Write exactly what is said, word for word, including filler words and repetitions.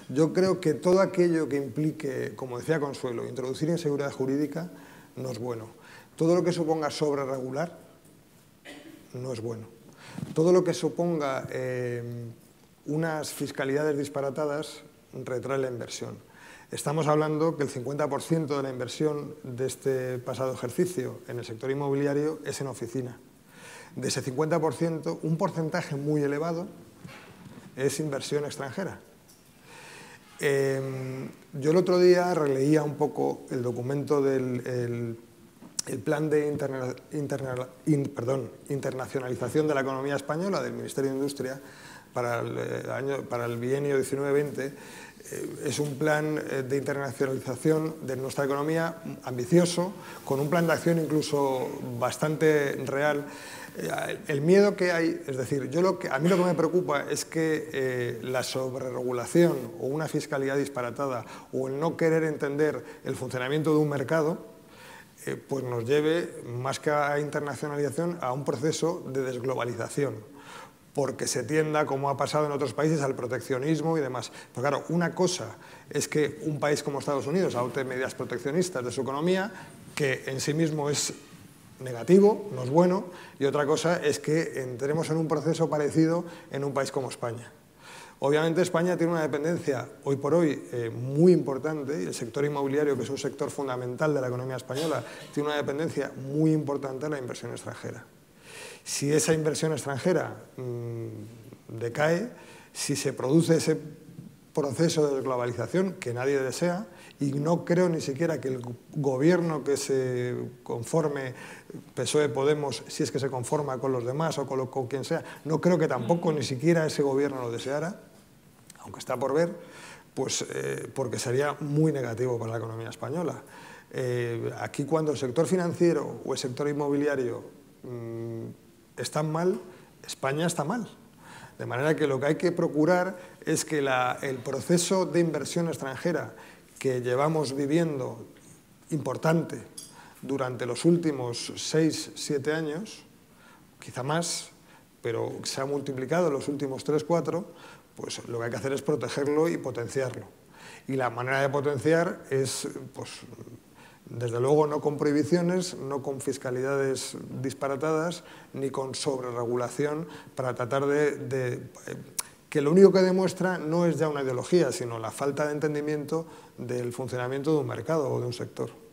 Yo creo que todo aquello que implique, como decía Consuelo, introducir inseguridad jurídica no es bueno. Todo lo que suponga sobreregular no es bueno. Todo lo que suponga eh, unas fiscalidades disparatadas retrae la inversión. Estamos hablando que el cincuenta por ciento de la inversión de este pasado ejercicio en el sector inmobiliario es en oficina. De ese cincuenta por ciento, un porcentaje muy elevado es inversión extranjera. Eh, yo el otro día releía un poco el documento del el, el plan de interna, interna, in, perdón, internacionalización de la economía española del Ministerio de Industria para el, el, año, para el bienio diecinueve veinte. Eh, es un plan de internacionalización de nuestra economía ambicioso, con un plan de acción incluso bastante real. El miedo que hay, es decir, yo lo que, a mí lo que me preocupa es que eh, la sobreregulación o una fiscalidad disparatada o el no querer entender el funcionamiento de un mercado eh, pues nos lleve, más que a internacionalización, a un proceso de desglobalización, porque se tienda, como ha pasado en otros países, al proteccionismo y demás. Pero claro, una cosa es que un país como Estados Unidos adopte medidas proteccionistas de su economía, que en sí mismo es negativo, no es bueno, y otra cosa es que entremos en un proceso parecido en un país como España. Obviamente España tiene una dependencia hoy por hoy eh, muy importante, y el sector inmobiliario, que es un sector fundamental de la economía española, tiene una dependencia muy importante de la inversión extranjera. Si esa inversión extranjera mmm, decae, si se produce ese proceso de globalización que nadie desea, y no creo ni siquiera que el gobierno que se conforme, P S O E, Podemos, si es que se conforma con los demás o con, lo, con quien sea, no creo que tampoco ni siquiera ese gobierno lo deseara, aunque está por ver, pues eh, porque sería muy negativo para la economía española. Eh, aquí cuando el sector financiero o el sector inmobiliario mmm, están mal, España está mal. De manera que lo que hay que procurar es que la, el proceso de inversión extranjera que llevamos viviendo importante durante los últimos seis, siete años, quizá más, pero se ha multiplicado en los últimos tres, cuatro, pues lo que hay que hacer es protegerlo y potenciarlo. Y la manera de potenciar es, pues, desde luego, no con prohibiciones, no con fiscalidades disparatadas, ni con sobreregulación, para tratar de, de que lo único que demuestra no es ya una ideología, sino la falta de entendimiento del funcionamiento de un mercado o de un sector.